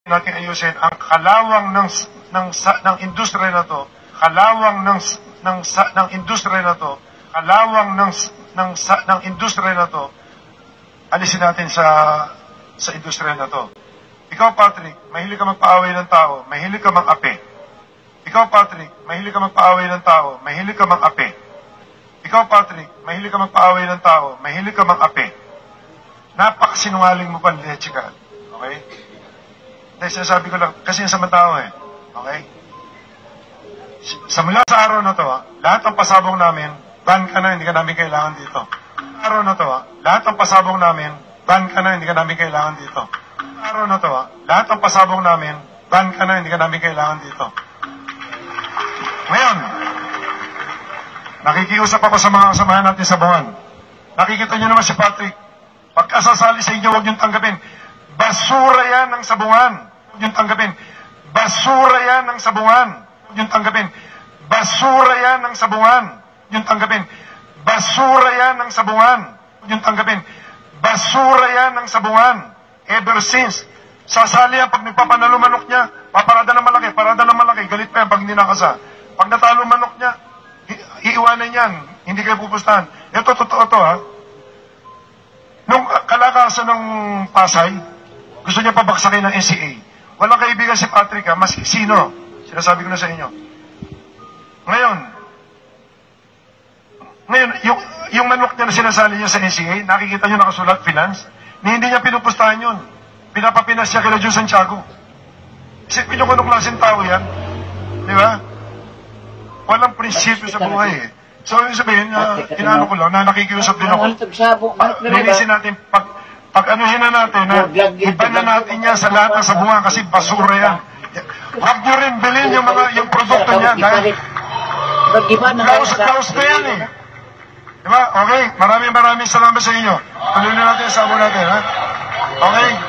natin ayusin ang kalawang ng industriya na to, kalawang ng industriya na to, kalawang ng industriya na to, alisin natin sa industriya na to. Ikaw, Patrick, mahilig ka magpaaway ng tao, mahilig ka mang-ape. Ikaw, Patrick, mahilig ka magpaaway ng tao, mahilig ka mang-ape. Ikaw, Patrick, mahilig ka magpaaway ng tao, mahilig ka mang-ape. Napakasinungaling mo pa, leche ka. Okay? Dahil sinasabi ko lang, kasi sa tao eh. Okay? Mula sa araw na to, lahat ng pasabong namin, ban ka na, hindi ka namin kailangan dito. Araw na to, lahat ng pasabong namin, ban ka na, hindi ka namin kailangan dito. Araw na to, lahat ng pasabong namin, ban ka na, hindi ka namin kailangan dito. Ngayon, nakikiusap ako sa mga kasamahan natin sa buwan. Nakikita nyo naman si Patrick. Pagkasasali sa inyo, huwag niyong tanggapin. Basura yan ng sabungan. Huwag niyong tanggapin. Basura yan ng sabungan. Huwag niyong tanggapin. Basura yan ng sabungan. Huwag niyong tanggapin. Basura yan ng sabungan. Huwag niyong tanggapin. Basura yan ng sabungan. Ever since. Sasali yan pag nagpapanalo manok niya. Paparada ng malaki. Parada ng malaki. Galit pa yan pag ninakasa. Pag natalo manok niya, iiwanan yan. Hindi kayo pupustahan. Ito, totoo to ha. Nung kalakasan ng Pasay, gusto niya pabaksakin ng NCA. Walang kaibigan si Patrick ha, mas sino? Sinasabi ko na sa inyo. Ngayon, yung manok niya na sinasali niya sa NCA, nakikita niyo nakasulat, finance, hindi niya pinupustahan yun. Pinapapinas siya kila Jun Santiago. Isipin niyo kung anong klaseng tao yan. Di ba? Walang prinsipyo sa buhay eh. So, yung sabihin, inaano ko lang, na nakikiusap din ako. Linisin natin, pag anuhin na natin, iba na natin yan sa lahat ng sabungan kasi basura yan. Huwag nyo rin bilhin yung produkto niya dahil kaus na yan eh. Diba? Okay, maraming salamat sa inyo. Tuloy na natin yung sabon natin, ha? Okay?